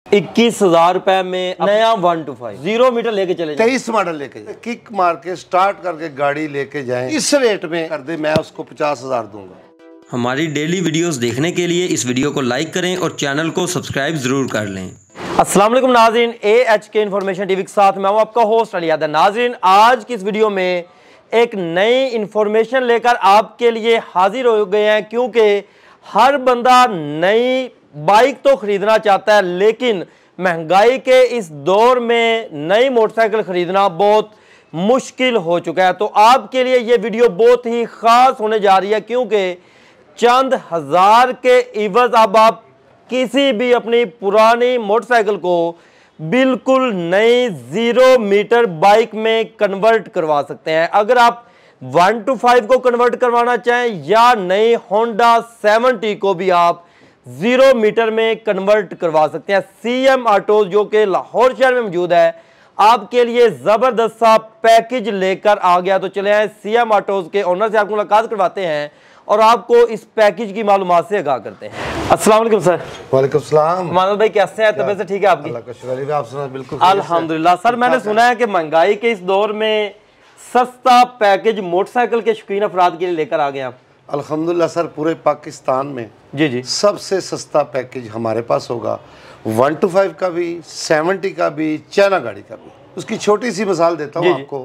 21,000 रुपए में नया 125 0 मीटर लेके चले 23 मॉडल लेके जाए, किक मार के स्टार्ट करके गाड़ी लेके जाएं, इस रेट में कर दे, मैं उसको 50,000 दूंगा। हमारी डेली वीडियोस देखने के लिए इस वीडियो को लाइक करें और चैनल को सब्सक्राइब जरूर कर लें। अस्सलाम वालेकुम नाज़रीन, AHK इन्फॉर्मेशन टीवी के साथ मैं हूं आपका होस्ट अली यादव। नाज़रीन, आज की इस वीडियो में एक नई इन्फॉर्मेशन लेकर आपके लिए हाजिर हो गए हैं, क्योंकि हर बंदा नई बाइक तो खरीदना चाहता है, लेकिन महंगाई के इस दौर में नई मोटरसाइकिल खरीदना बहुत मुश्किल हो चुका है। तो आपके लिए ये वीडियो बहुत ही ख़ास होने जा रही है, क्योंकि चंद हज़ार के इवज़ अब आप किसी भी अपनी पुरानी मोटरसाइकिल को बिल्कुल नई 0 मीटर बाइक में कन्वर्ट करवा सकते हैं। अगर आप 125 को कन्वर्ट करवाना चाहें या नई होंडा 70 को भी आप 0 मीटर में कन्वर्ट करवा सकते हैं। CM ऑटोज जो कि लाहौर शहर में मौजूद है, आपके लिए ज़बरदस्त सा पैकेज लेकर आ गया। तो चले आए CM ऑटोज के ओनर से आपको मुलाकात करवाते हैं और आपको इस पैकेज की मालूमात से आगाह करते हैं। अस्सलाम वालेकुम सर। वालेकुम सलाम। मानव भाई कैसे हैं? तबीयत से ठीक है आपकी? अल्लाह का शुक्र है, आप सुना? बिल्कुल अल्हम्दुलिल्लाह। सर, मैंने सुना है कि महंगाई के इस दौर में सस्ता पैकेज मोटरसाइकिल के शौकीन अफराद के लिए लेकर आ गए आप। अल्हम्दुलिल्लाह सर, पूरे पाकिस्तान में जी सबसे सस्ता पैकेज हमारे पास होगा। 125 का भी, 70 का भी, चाइना गाड़ी का भी। उसकी छोटी सी मिसाल देता हूँ आपको।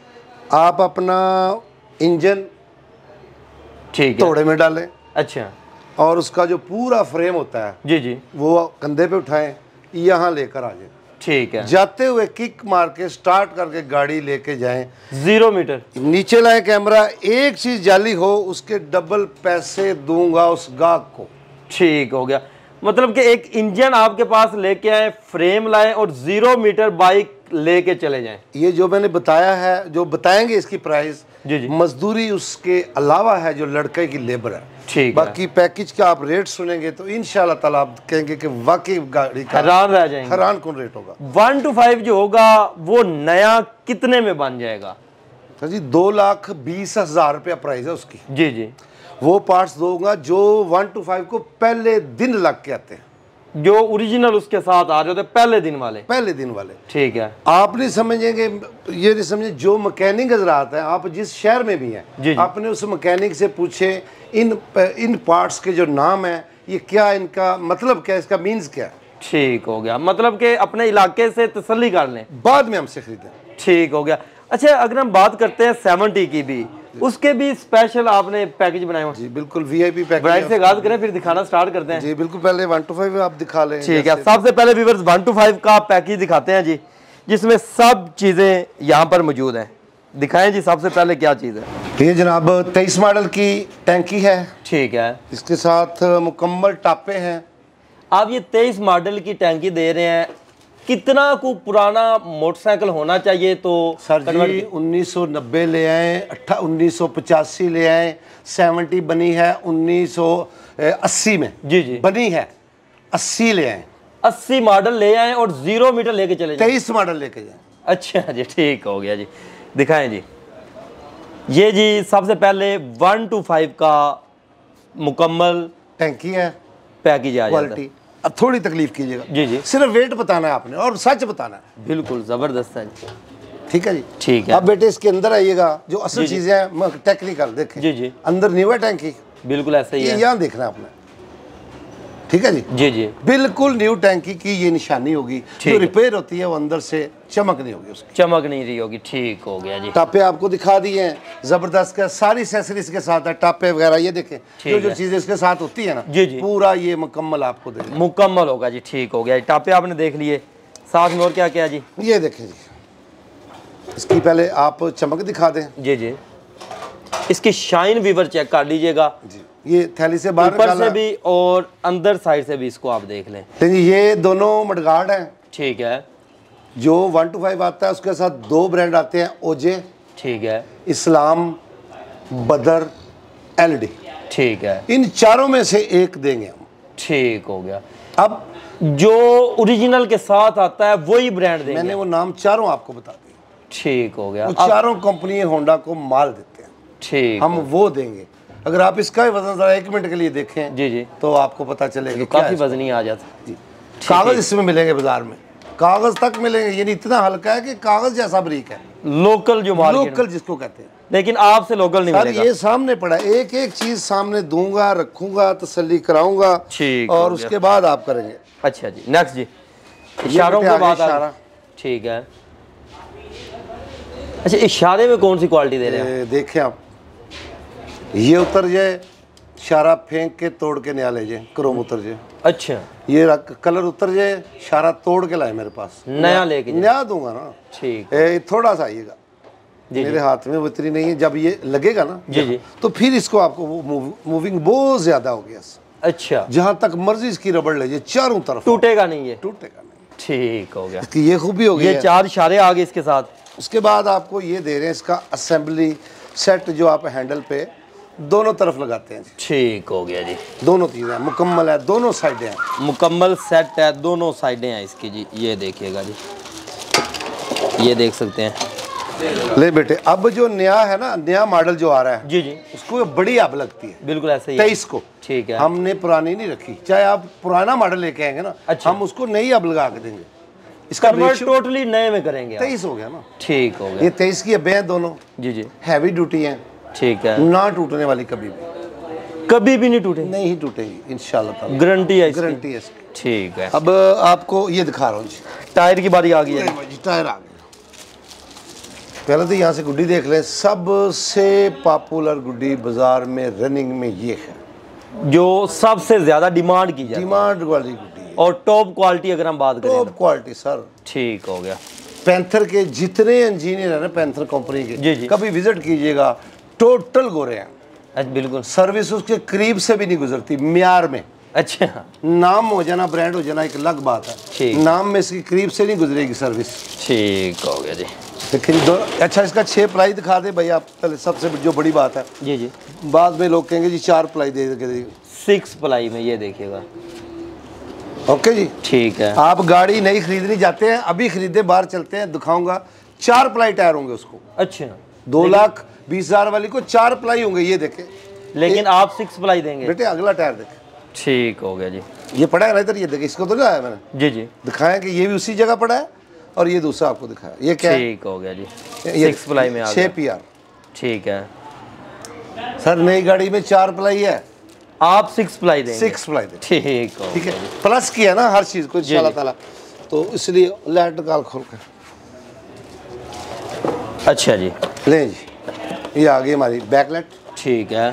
आप अपना इंजन ठीक है तोड़े में डालें, अच्छा, और उसका जो पूरा फ्रेम होता है जी वो कंधे पे उठाएं, यहाँ लेकर आ जाए। ठीक है, जाते हुए किक मार के स्टार्ट करके गाड़ी लेके जाएं, 0 मीटर नीचे लाए कैमरा। एक चीज जाली हो, उसके डबल पैसे दूंगा उस गाहक को। ठीक हो गया। मतलब कि एक इंजन आपके पास लेके आए, फ्रेम लाएं और 0 मीटर बाइक लेके चले जाएं। ये जो मैंने बताया है, जो बताएंगे इसकी प्राइस, जी मजदूरी उसके अलावा है, जो लड़के की लेबर है। ठीक बाकी पैकेज का आप रेट सुनेंगे तो इंशाल्लाह ताला आप कहेंगे कि वाकई गाड़ी का हैरान रह जाएंगे। हैरान कौन रेट होगा। 125 जो होगा वो नया कितने में बन जाएगा? तो जी 2,20,000 रुपया प्राइस है उसकी। जी वो पार्ट्स दूंगा जो 125 को पहले दिन लग के आते हैं, जो ओरिजिनल उसके साथ आ रहे होते पहले दिन वाले। ठीक है, आप नहीं समझेंगे, ये नहीं समझे, जो मैकेनिक हजरात हैं, आप जिस शहर में भी हैं, आपने उस मैकेनिक से पूछे इन पार्ट्स के जो नाम है, ये क्या, इनका मतलब क्या, इसका मीन्स क्या है। ठीक हो गया। मतलब कि अपने इलाके से तसल्ली कर लें, बाद में हमसे खरीदें। ठीक हो गया। अच्छा, अगर हम बात करते हैं 70 की भी, उसके भी स्पेशल आपने पैकेज बनाए हुए? जी बिल्कुल, VIP पैकेज। ब्राइट से आगाज करें, फिर दिखाना स्टार्ट करते हैं। जी बिल्कुल, पहले 125 आप दिखा लें। ठीक है, सबसे पहले व्यूअर्स 125 का पैकेज दिखाते हैं जी, जिसमें सब चीजें यहाँ पर मौजूद हैं। दिखाएं जी, सबसे पहले क्या चीज़ है? ये जनाब 23 मॉडल की टैंकी है। ठीक है, इसके साथ मुकम्मल टापे हैं। आप ये 23 मॉडल की टैंकी दे रहे हैं, कितना को पुराना मोटरसाइकिल होना चाहिए? तो सर जी 1990 ले आए, 1985 ले आए, 70 बनी है 1980 में। जी बनी है, 80 ले आए, 80 मॉडल ले आए और 0 मीटर लेके चले जाए। 23 मॉडल लेके जाए। अच्छा जी, ठीक हो गया जी। दिखाएं जी, ये जी सबसे पहले 125 का मुकम्मल टैंकी है, पैकेज आ जाता है। अब थोड़ी तकलीफ कीजिएगा जी, सिर्फ वेट बताना है आपने और सच बताना है। बिल्कुल ज़बरदस्त है जी। ठीक है जी, ठीक है। अब बेटे इसके अंदर आइएगा, जो असल चीज़ें हैं टेक्निकल देखें। जी अंदर न्यू है टैंकी, बिल्कुल ऐसा ही है, यहाँ देखना है आपने। ठीक है जी बिल्कुल न्यू टैंकी की ये निशानी होगी। जो रिपेयर होती है वो अंदर से चमक नहीं होगी, उसकी चमक नहीं रही होगी। ठीक हो गया जी। टापे आपको दिखा दिए हैं, जबरदस्त का, सारी एक्सेसरीज के साथ है, टापे वगैरह ये देखें, जो चीजें इसके साथ होती है ना, जी पूरा ये मुकम्मल आपको देगा, मुकम्मल होगा जी। ठीक हो गया, टापे आपने देख लिए, साथ में और क्या क्या जी? ये देखें जी, इसकी पहले आप चमक दिखा दें। जी इसकी शाइन वीवर चेक कर लीजिएगा जी। ये थैली से बाहर ऊपर से भी और अंदर साइड से भी इसको आप देख लें। ये दोनों मडगार्ड हैं। ठीक है, जो 125 आता है उसके साथ 2 ब्रांड आते हैं, ओजे, ठीक है, इस्लाम, बदर, LD। ठीक है, इन चारों में से एक देंगे हम। ठीक हो गया। अब जो ओरिजिनल के साथ आता है वही ब्रांड देंगे। मैंने वो नाम चारों आपको बता दिए। ठीक हो गया। वो चारों कंपनी होंडा को माल देते हैं। ठीक, हम वो देंगे। अगर आप इसका वजन जरा 1 मिनट के लिए देखें जी तो आपको पता चलेगा, काफी वजनी आ जाता है जी। कागज इसमें मिलेंगे बाजार में, कागज तक मिलेंगे, यानी इतना हल्का है कि कागज जैसा बारीक है। लोकल जो मार्केट, लोकल जिसको कहते हैं, लेकिन आपसे लोकल नहीं मिलेगा। ये सामने पड़ा, एक एक चीज सामने दूंगा, रखूंगा, तसल्ली कराऊंगा, और उसके बाद आप करेंगे। अच्छा जी, नेक्स्ट जी, इशारों के बाद इशारा। ठीक है, अच्छा इशारे में कौन सी क्वालिटी दे रहे हैं? देखें आप, ये उतर जाए, इशारा फेंक के तोड़ के नया ले जाए, क्रोम उतर जाए। अच्छा, ये कलर उतर जाए, इशारा तोड़ के लाए मेरे पास, नया लेके नया दूंगा ना। ठीक, थोड़ा सा आइएगा, मेरे हाथ में उतरी नहीं है, जब ये लगेगा ना जी जी, तो फिर इसको आपको मूविंग बहुत ज्यादा हो गया। अच्छा, जहां तक मर्जी इसकी रबड़ ले जाए, चारों तरफ टूटेगा नहीं, ये टूटेगा नहीं। ठीक हो गया, इसकी ये खूबी हो गई। ये 4 इशारे आ गए इसके साथ। उसके बाद आपको ये दे रहे हैं इसका असेंबली सेट, जो आप हैंडल पे दोनों तरफ लगाते हैं। ठीक हो गया जी, दोनों चीजें मुकम्मल है, दोनों साइडें हैं, मुकम्मल सेट है, दोनों साइडें हैं इसकी जी। ये देखिएगा जी, ये देख सकते हैं। ले बेटे, अब जो नया है ना, नया मॉडल जो आ रहा है जी जी, उसको बड़ी अब लगती है, बिल्कुल ऐसे ही 23 को। ठीक है, हमने पुरानी नहीं रखी, चाहे आप पुराना मॉडल लेके आएंगे ना, अच्छा, हम उसको नई अब लगा के देंगे। इसका टोटली नए में करेंगे। 23 हो गया ना। ठीक हो गया, ये 23 की अब हैं दोनों जी जी, हैवी ड्यूटी है। ठीक है, ना टूटने वाली, कभी भी नहीं टूटेगी, नहीं टूटेगी इंशाल्लाह, गारंटी है, गारंटी है इसकी। ठीक है, अब आपको ये दिखा रहा हूँ जी, टायर की बारी आ गई है जी। टायर आ गया, पहले तो यहाँ से गुड्डी देख लें। सबसे पॉपुलर गुड्डी बाजार में रनिंग में ये है, जो सबसे ज्यादा डिमांड की जाती है, डिमांड वाली गुड्डी है, और टॉप क्वालिटी अगर हम बात करें, टॉप क्वालिटी सर। ठीक हो गया, पैंथर के जितने इंजीनियर हैं ना, पैंथर कंपनी के, जी जी, कभी विजिट कीजिएगा, टोटल गोरे हैं। अच्छा, बिल्कुल, सर्विस उसके करीब से भी नहीं गुजरती म्यार में। अच्छा, नाम हो जाना, ब्रांड हो जाना एक अलग बात है, नाम में इसकी करीब से नहीं गुजरेगी सर्विस। ठीक हो गया जी, लेकिन अच्छा इसका 6 प्लाई दिखा दे भाई आप, पहले सबसे जो बड़ी बात है। जी जी, बाद में लोग कहेंगे जी 4 प्लाई दे देंगे, 6 प्लाई में, ये देखिएगा। ओके जी, ठीक है। आप गाड़ी नहीं खरीदनी जाते हैं, अभी खरीदे, बाहर चलते हैं, दिखाऊंगा, 4 प्लाई टायर होंगे उसको। अच्छा, 2,20,000 वाली को 4 प्लाई होंगे, ये देखे। लेकिन आप 6 प्लाई देंगे बेटे, अगला टायर देखे। ठीक हो गया जी, ये पड़ा है ना इधर, ये देखे, इसको तो नहीं आया मैंने। जी जी, दिखाया कि ये भी उसी जगह पड़ा है, और ये दूसरा आपको दिखाया, ये क्या है? ठीक हो गया जी, 6 प्लाई में आ गया, 6 PR। ठीक है सर, नई गाड़ी में 4 प्लाई है, आप 6 प्लाई देंगे। 6 प्लाई दे, ठीक है, प्लस किया ना हर चीज को इंशाल्लाह ताला, तो इसलिए लाइट निकाल खोल कर। अच्छा जी, ले जी, ये आ गई हमारी बैकलाइट। ठीक है,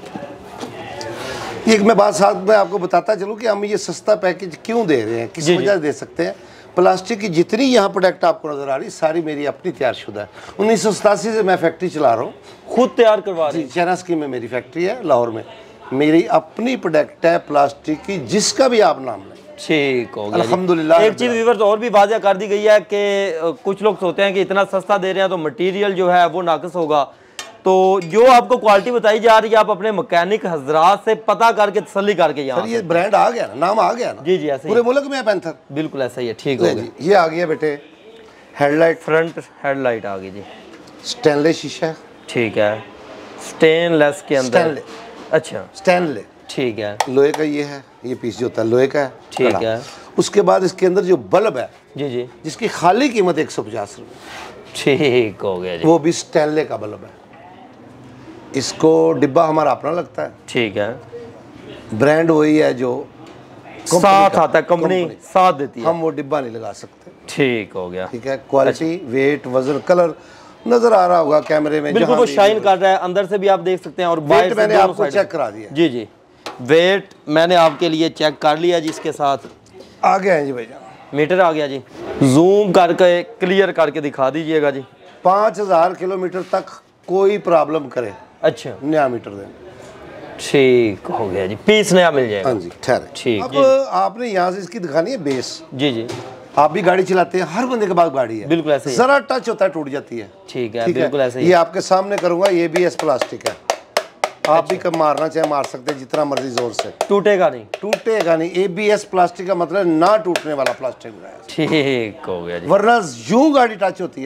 एक मैं बात साथ में आपको बताता चलूँ कि हम ये सस्ता पैकेज क्यों दे रहे हैं, किस वजह से दे सकते हैं। प्लास्टिक की जितनी यहाँ प्रोडक्ट आपको नजर आ रही, सारी मेरी अपनी तैयारशुदा है। 1987 से मैं फैक्ट्री चला रहा हूँ, खुद तैयार करवा रही। चैना स्कीम में मेरी फैक्ट्री है लाहौर में, मेरी अपनी प्रोडक्ट है प्लास्टिक की, जिसका भी आप नाम लें। ठीक हो गया, अल्हम्दुलिल्लाह। एक चीज़ व्यूअर्स और भी वाज़ेह कर दी गई है कि कुछ लोग सोचते हैं कि इतना सस्ता दे रहे हैं तो मटेरियल जो है वो नाक़िस होगा, तो जो आपको क्वालिटी बताई जा रही है, आप अपने मैकेनिक हजरात से पता करके तसल्ली करके यहाँ। ये ब्रांड आ गया ना, नाम आ गया ना। जी जी, ऐसे पूरे मुल्क में है पैंथर, बिल्कुल ऐसा ही है। ठीक हो गया, ये आ गया बेटे हेडलाइट, फ्रंट हेडलाइट आ गई जी, स्टेनलेस शीशा। ठीक है, स्टेनलेस के अंदर, अच्छा स्टेनलेस, ठीक है, लोहे का ये है, ये पीस जो होता है लोहे का है। ठीक है, उसके बाद इसके अंदर जो बल्ब है, जी जी, जिसकी खाली कीमत 150 रुपये। ठीक हो गया जी, वो भी स्टेनले का बल्ब है। इसको डिब्बा हमारा अपना लगता है। ठीक है, ब्रांड वही है जो साथ आता है, कंपनी साथ देती है, हम वो डिब्बा नहीं लगा सकते। ठीक हो गया, ठीक है, क्वालिटी, वेट, वजन, कलर नजर आ रहा होगा कैमरे में, बिल्कुल वो शाइन कर रहा है, अंदर से भी आप देख सकते हैं, और वेट मैंने आपको चेक करा दिया। जी जी, वेट मैंने आपके लिए चेक कर लिया जी, इसके साथ आ गया है जी भैया, मीटर आ गया जी, जूम करके क्लियर करके दिखा दीजिएगा जी। 5000 किलोमीटर तक कोई प्रॉब्लम करे, अच्छा, नया मीटर दें। ठीक हो गया जी, पीस नया मिल जाएगा। हाँ जी, ठहरे। ठीक, अब आपने यहाँ से इसकी दिखानी है बेस। जी जी, आप भी गाड़ी चलाते हैं, हर बंदे के पास गाड़ी है, बिल्कुल ऐसे ही, जरा टच होता है टूट जाती है। ठीक है, बिल्कुल ऐसे ही। ये आपके सामने करूंगा, ये भी एस प्लास्टिक है, आप भी कब मारना चाहे मार सकते हैं जितना मर्जी जोर से, टूटेगा नहीं, टूटेगा नहीं। ABS प्लास्टिक का मतलब ना टूटने वाला प्लास्टिक बनाया। ठीक हो गया जी, वरना यूं गाड़ी टच होती है ना,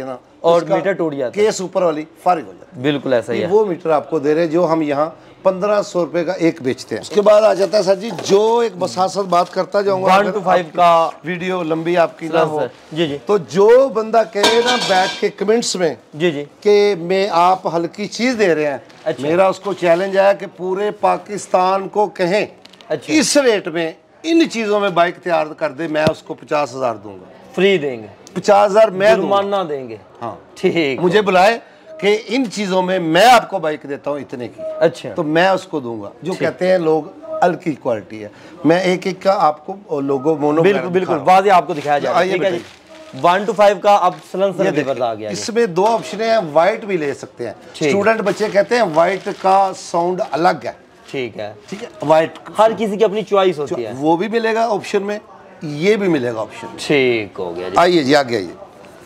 और मीटर टूट जाता है, केस ऊपर वाली फारिग हो जाती है। बिल्कुल ऐसा ही है। वो मीटर आपको दे रहे हैं जो हम यहाँ 1500 रुपए का एक बेचते हैं। उसके बाद आ जाता है सर जी, जो एक बसासत बात करता जाऊंगा, 1 to 5 का वीडियो लंबी आपकी ना हो जी जी, तो जो बंदा कहे ना बैठ के कमेंट्स में जी जी कि मैं आप हल्की चीज दे रहे हैं, अच्छा। मेरा उसको चैलेंज है कि पूरे पाकिस्तान को कहें अच्छा। इस रेट में इन चीजों में बाइक तैयार कर दे, मैं उसको 50,000 दूंगा, फ्री देंगे, 50,000 मैं जुर्माना देंगे। हाँ ठीक, मुझे बुलाए कि इन चीजों में मैं आपको बाइक देता हूँ इतने की, अच्छा, तो मैं उसको दूंगा। जो कहते हैं लोग हल्की क्वालिटी है, मैं एक एक का आपको लोगो मोनो बिल्कुल बिल्कुल वाज़ेह आपको दिखाया जाएगा। ठीक है जी, 1 to 5 का अब सलेंसर रिवर आ गया। इसमें दो ऑप्शन है, वाइट भी ले सकते हैं। स्टूडेंट बच्चे कहते हैं वाइट का साउंड अलग है, ठीक है, ठीक है, वाइट हर किसी की अपनी चॉइस होती है, वो भी मिलेगा ऑप्शन में, ये भी मिलेगा ऑप्शन। ठीक हो गया जी। आइए जी आगे आइए।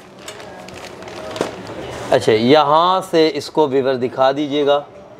अच्छा, यहाँ से इसको विवर दिखा दीजिएगा,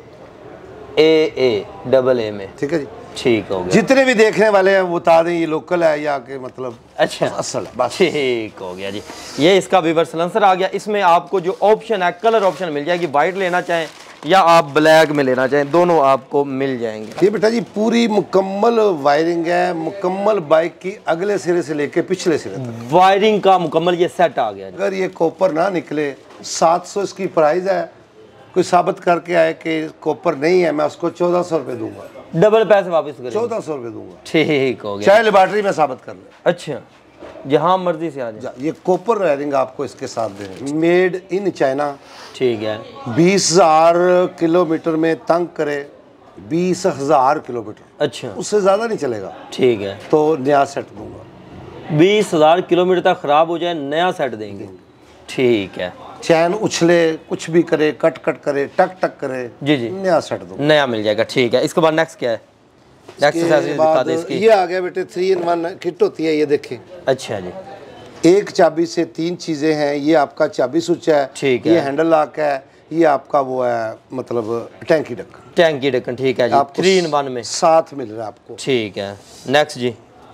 AA में, ठीक है जी, ठीक हो गया। जितने भी देखने वाले हैं वो बता दें ये लोकल है या कि मतलब अच्छा असल है, बस ठीक हो गया जी। ये इसका विवर सलेंसर आ गया। इसमें आपको जो ऑप्शन है कलर ऑप्शन मिल जाएगी, वाइट लेना चाहें या आप ब्लैक में लेना चाहें, दोनों आपको मिल जाएंगे। ये बेटा जी पूरी मुकम्मल वायरिंग है, मुकम्मल बाइक की अगले सिरे से लेके पिछले सिरे तक वायरिंग का मुकम्मल ये सेट आ गया। अगर ये कॉपर ना निकले 700 इसकी प्राइस है, कोई साबित करके आए कि कॉपर नहीं है, मैं उसको 1400 रुपये दूंगा, डबल पैसे वापस करें, 1400 रुपये दूंगा, ठीक हो गया। चाहे लेबॉर्ट्री में साबित कर ले, अच्छा, जहाँ मर्जी से आ जाए। ये कॉपर वायरिंग आपको इसके साथ दे रहे हैं, मेड इन चाइना, ठीक है। 20,000 किलोमीटर में तंग करे, 20,000 किलोमीटर, अच्छा, उससे ज़्यादा नहीं चलेगा, ठीक है, तो नया सेट दूंगा। 20,000 किलोमीटर तक ख़राब हो जाए नया सेट देंगे, ठीक है। चैन उछले, कुछ भी करे, कट कट करे, टक टक करे, जी जी, नया सेट दूंगा, नया मिल जाएगा, ठीक है। इसके बाद नेक्स्ट क्या है? नेक्स्ट दिखा दे इसकी। ये आ गया बेटे 3-in-1 किट होती है, ये देखें। अच्छा जी, एक चाबी से 3 चीज़ें हैं, ये आपका चाबी स्विच है, ठीक ये है, हैंडल लॉक है, ये आपका वो है मतलब टैंकी ढक्कन, टैंकी ढक्कन, ठीक है जी, 3-in-1 में साथ मिल रहा है आपको, ठीक है। नेक्स्ट जी,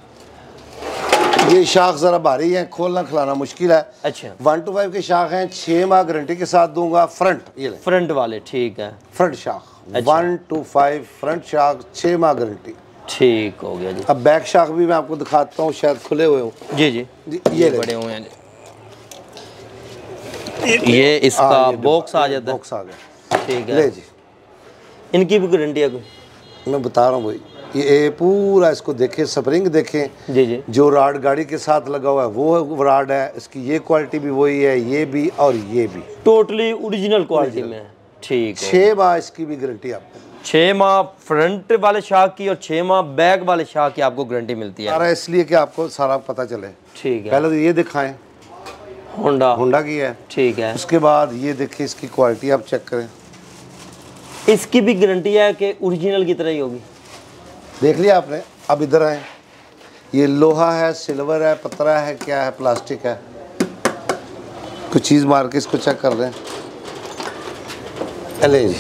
ये शाख ज़रा भारी है, खोलना खिलाना मुश्किल है। अच्छा, 1 to 5 के शाख हैं, 6 माह गारंटी के साथ दूंगा। फ्रंट, ये ले फ्रंट वाले, ठीक है, फ्रंट शाख, अच्छा। 1 to 5 फ्रंट शाख, 6 माह गारंटी, ठीक हो गया जी। अब बैक शाख भी मैं आपको दिखाता हूँ, शायद खुले हुए हो। जी जी, ये बड़े हुए हैं, ये इसका बॉक्स आ जाता है, बॉक्स आ गया, ठीक है। ले जी, इनकी भी गारंटी है कोई? मैं बता रहा हूँ भाई, ये पूरा इसको देखें, स्प्रिंग देखें, जी जी, जो राड गाड़ी के साथ लगा हुआ है वो राड है, इसकी ये क्वालिटी भी वही है, ये भी और ये भी टोटली ओरिजिनल क्वालिटी में है, ठीक है। 6 माह इसकी भी गारंटी आपको, 6 माह फ्रंट वाले शाख की और 6 माह बैक वाले शाख की आपको गारंटी मिलती है, सारा इसलिए कि आपको सारा पता चले। ठीक है। पहले तो ये दिखाएं, होंडा की है, ठीक है। उसके बाद ये देखिए इसकी क्वालिटी आप चेक करें, इसकी भी गारंटी है कि ओरिजिनल की तरह ही होगी, देख लिया आपने। अब इधर आए, ये लोहा है, सिल्वर है, पतरा है, क्या है, प्लास्टिक है, कुछ चीज़ मार के इसको चेक कर रहे हैं, ले जी,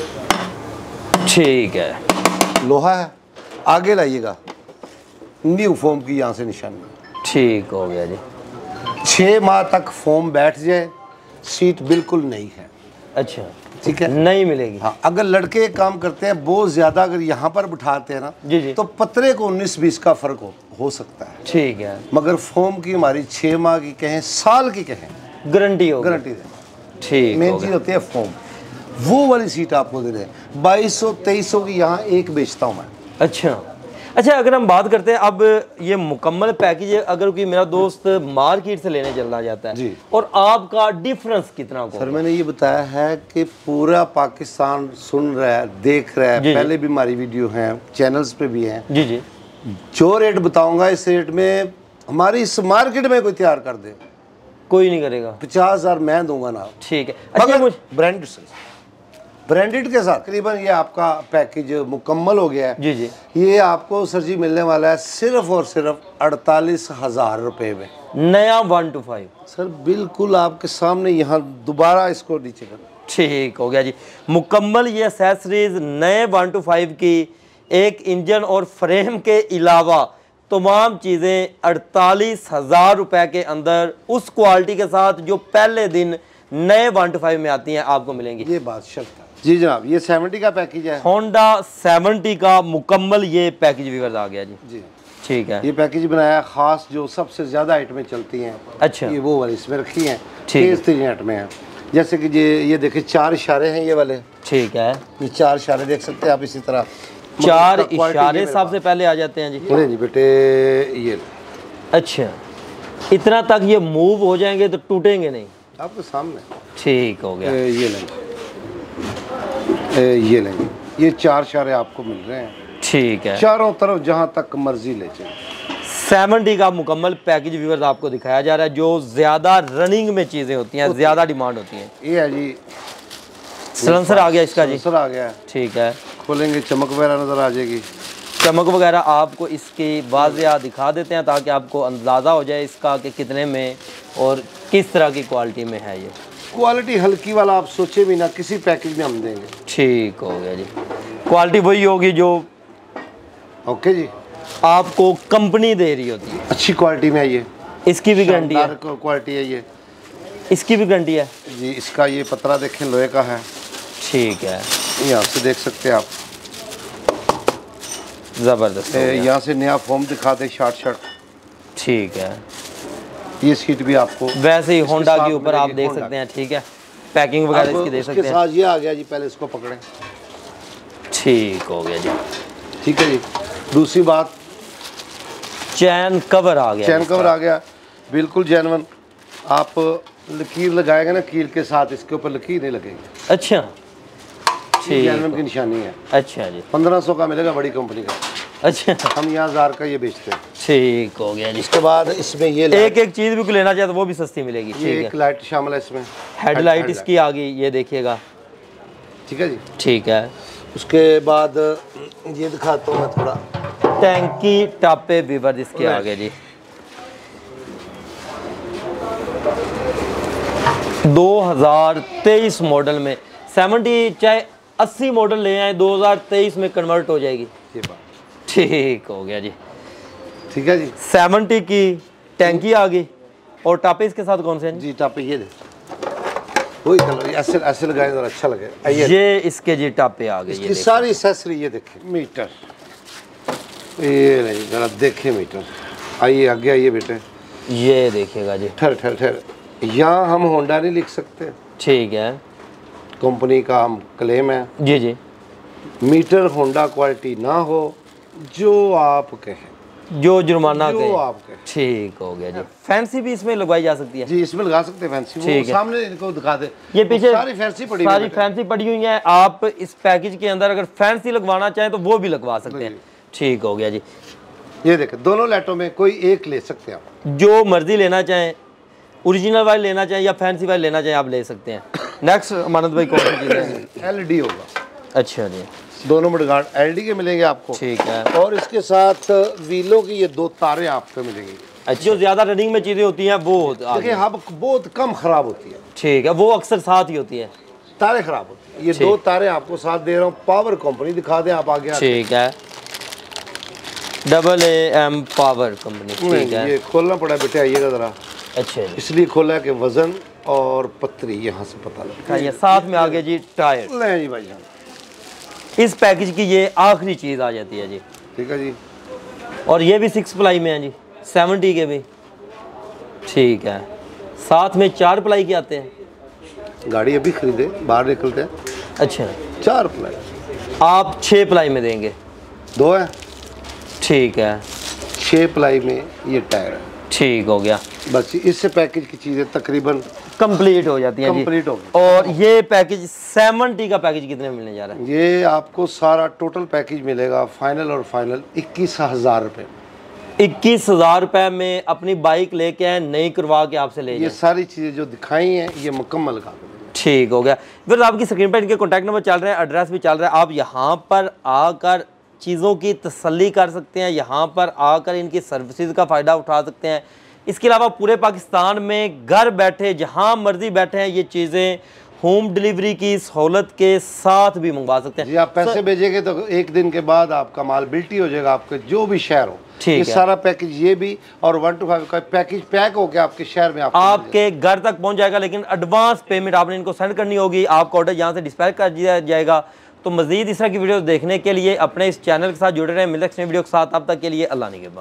ठीक है, लोहा है। आगे लाइएगा, न्यू फोम की यहाँ से निशानी, ठीक हो गया जी। 6 माह तक फोम बैठ जाए, सीट बिल्कुल नई है, अच्छा, ठीक है, नहीं मिलेगी। हाँ, अगर लड़के काम करते हैं बहुत ज़्यादा, अगर यहाँ पर बिठाते हैं ना जी जी, तो पतरे को 19-20 का फ़र्क हो सकता है, ठीक है, मगर फोम की हमारी 6 माह की कहें, साल की कहें, गारंटी होगी, गारंटी दें। ठीक मेन हो चीज़ गया। होती है फोम, वो वाली सीट आपको दे रहे हैं। 2200-2300 की यहाँ एक बेचता हूँ मैं। अच्छा अच्छा, अगर हम बात करते हैं अब ये मुकम्मल पैकेज, अगर कोई मेरा दोस्त मार्केट से लेने चलना जाता है जी, और आपका डिफरेंस कितना को? सर मैंने ये बताया है कि पूरा पाकिस्तान सुन रहा है, देख रहा है, पहले भी हमारी वीडियो हैं, चैनल्स पे भी हैं। जी जी, जो रेट बताऊंगा इस रेट में हमारी इस मार्केट में कोई तैयार कर दे, कोई नहीं करेगा, 50,000 मैं दूंगा ना, ठीक है। अच्छा, मुझे ब्रांडेड से, ब्रांडेड के साथ तकरीबन ये आपका पैकेज मुकम्मल हो गया है। जी जी, ये आपको सर जी मिलने वाला है सिर्फ और सिर्फ 48,000 रुपये में, नया 1 to 5, सर बिल्कुल आपके सामने। यहाँ दोबारा इसको नीचे कर, ठीक हो गया जी। मुकम्मल ये एक्सेसरीज नए 1 to 5 की, एक इंजन और फ्रेम के अलावा तमाम चीज़ें 48,000 रुपये के अंदर, उस क्वालिटी के साथ जो पहले दिन नए 125 में आती हैं आपको मिलेंगी। ये बात शर्त है जी जनाब। ये 70 का पैकेज है, होंडा 70 का मुकम्मल ये पैकेज व्यूअर्स आ गया जी। ठीक है, ये पैकेज बनाया खास जो सबसे ज़्यादा आइटमें चलती हैं। अच्छा, ये वो वाली इसमें रखी हैं, ठीक है, आइटमें हैं। जैसे कि ये देखिए 4 इशारे हैं ये वाले। ठीक है, ये 4 इशारे देख सकते हैं आप। इसी तरह 4 इशारे सबसे पहले आ जाते हैं जी। जी बेटे ये अच्छा, इतना तक ये मूव हो जाएंगे तो टूटेंगे नहीं आपके सामने। ठीक हो गया। ये लेंगे, ये 4 इशारे आपको मिल रहे हैं। ठीक है, चारों तरफ जहाँ तक मर्जी ले जाए। 70 का मुकम्मल पैकेज व्यूअर्स आपको दिखाया जा रहा है, जो ज़्यादा रनिंग में चीज़ें होती हैं, ज़्यादा डिमांड होती हैं। ये है जी सलेंसर आ गया इसका जी। सलेंसर आ गया। ठीक है, खोलेंगे चमक वगैरह नज़र आ जाएगी। चमक वगैरह आपको इसकी वाज़िया दिखा देते हैं ताकि आपको अंदाज़ा हो जाए इसका कि कितने में और किस तरह की क्वालिटी में है। ये क्वालिटी हल्की वाला आप सोचे भी ना, किसी पैकेज में हम देंगे। ठीक हो गया जी। क्वालिटी वही होगी जो ओके जी आपको कंपनी दे रही होती है, अच्छी क्वालिटी में है। ये इसकी भी गारंटी है, क्वालिटी है ये, इसकी भी गारंटी है जी। इसका ये पतरा देखें लोहे का है। ठीक है, यहाँ से देख सकते हैं आप, ज़बरदस्त। यहाँ से नया फॉर्म दिखाते शॉर्ट। ठीक है, ये सीट भी आपको वैसे ही होंडा के ऊपर आप देख सकते हैं। ठीक है, पैकिंग वगैरह इसकी देख सकते हैं। साथ ये आ गया जी, पहले इसको पकड़ें। ठीक हो गया जी। ठीक है जी। दूसरी बात, चैन कवर आ गया। चैन कवर आ गया, बिल्कुल जेन्युइन। आप लकीर लगाएगा ना, कील के साथ इसके ऊपर लकीर नहीं लगेगी। अच्छा, ठीक, जेन्युइन की निशानी है। अच्छा जी, 1500 का मिलेगा बड़ी कंपनी का। अच्छा, हम यहाँ 1000 का ये बेचते हैं। ठीक हो गया जी। इसके बाद इसमें ये एक चीज़ भी लेना चाहे तो वो भी सस्ती मिलेगी। ठीक है, एक लाइट शामिल है इसमें, हेडलाइट इसकी आ गई, ये देखिएगा। ठीक है जी। ठीक है, उसके बाद ये दिखाता हूँ मैं थोड़ा, टैंकी टापे वीवर इसके आ गए जी। 2023 मॉडल में 70, चाहे 80 मॉडल ले आए 2023 में कन्वर्ट हो जाएगी ये बात। ठीक हो गया जी। ठीक है जी। 70 की टैंकी आ गई और टापे इसके साथ कौन से हैं जी? टापे ये वही कलर, ऐसे ऐसे लगाए जरा अच्छा लगे। ये इसके जी टापे आ गए। इसकी सारी एक्सेसरी ये देखें, मीटर ये नहीं जरा देखें मीटर। आइए आगे आइए बेटे, ये देखिएगा जी। ठहर यहाँ हम होंडा नहीं लिख सकते। ठीक है, कंपनी का हम क्लेम है जी जी। मीटर होंडा क्वालिटी ना हो, जो आप कहें, जो जुर्माना जो आप कहें। ठीक हो गया जी। फैंसी भी इसमें लगवाई जा सकती है जी, इसमें लगा सकते हैं फैंसी। ठीक है, सामने इनको दिखा दे। ये पीछे सारी फैंसी पड़ी, सारी फैंसी पड़ी हुई है। आप इस पैकेज के अंदर अगर फैंसी लगवाना चाहें तो वो भी लगवा सकते हैं। ठीक हो गया जी। ये देखें, दोनों लाइटों में कोई एक ले सकते हैं आप, जो मर्जी लेना चाहें, ओरिजिनल वाले लेना चाहें या फैंसी वाले लेना चाहें आप ले सकते हैं। नेक्स्ट मानद भाई कौन सी चीज़ है? LED होगा। अच्छा जी, दोनों मडगार्ड LED के मिलेंगे आपको। ठीक है, और इसके साथ व्हीलों की ये 2 तारें आपको मिलेंगी। अच्छा, जो ज़्यादा रनिंग में चीज़ें होती हैं वो देखिए अब बहुत कम ख़राब होती है। ठीक है, वो अक्सर साथ ही होती है, तारें ख़राब होती है। ये 2 तारें आपको साथ दे रहा हूँ, पावर कंपनी दिखा दें आप आगे। ठीक है, AA पावर कंपनी। ठीक है, ये खोलना पड़ा बेटे, आइएगा ज़रा। अच्छा, इसलिए खोला कि वज़न और पतरी यहाँ से पता लगता है। ये साथ में आ गया जी टायर। ले जी भाई जान, इस पैकेज की ये आखिरी चीज़ आ जाती है जी। ठीक है जी। और ये भी 6 प्लाई में है जी, 70 के भी। ठीक है, साथ में 4 प्लाई के आते हैं। गाड़ी अभी खरीदे, बाहर निकलते हैं। अच्छा, 4 प्लाई आप 6 प्लाई में देंगे? 2 है। ठीक है, 6 प्लाई में ये टायर है। ठीक हो गया। बस इससे पैकेज की चीज़ें तकरीबन कंप्लीट हो जाती हैं। कंप्लीट हो गई। और ये पैकेज 70 का पैकेज कितने में मिलने जा रहा है? ये आपको सारा टोटल पैकेज मिलेगा फाइनल और फाइनल 21,000 रुपये। 21,000 रुपये में अपनी बाइक लेके आए, नई करवा के आपसे ले ये सारी चीज़ें जो दिखाई हैं ये मुकम्मल का। ठीक हो गया। फिर आपकी स्क्रीन पर इनके कॉन्टैक्ट नंबर चल रहे हैं, एड्रेस भी चल रहा है। आप यहाँ पर आकर चीज़ों की तसल्ली कर सकते हैं, यहाँ पर आकर इनकी सर्विसेज का फ़ायदा उठा सकते हैं। इसके अलावा पूरे पाकिस्तान में घर बैठे जहाँ मर्जी बैठे हैं ये चीज़ें होम डिलीवरी की सहूलत के साथ भी मंगवा सकते हैं। जी, आप पैसे भेजेंगे तो एक दिन के बाद आपका माल बिल्टी हो जाएगा, आपके जो भी शहर हो। ये सारा पैकेज, ये भी और 1 to 5 का पैकेज पैक होकर आपके शहर में आपके घर तक पहुंच जाएगा। लेकिन एडवांस पेमेंट आपने इनको सेंड करनी होगी, आपका ऑर्डर यहाँ से डिस्पैच कर दिया जाएगा। तो मजीद इस तरह की वीडियो देखने के लिए अपने इस चैनल के साथ जुड़े रहें। मिलते हैं वीडियो के साथ, तब तक के लिए अल्लाह निगहबान।